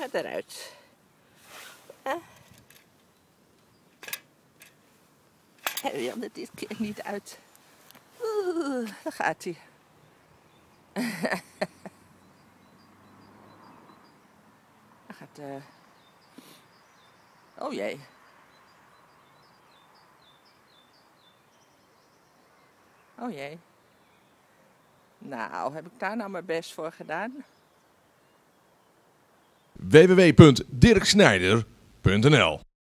gaat eruit. Hij wilde dit keer niet uit. Daar gaat hij. Hij gaat... Oh jee. Oh jee. Nou, heb ik daar nou mijn best voor gedaan? www.dirksnijder.nl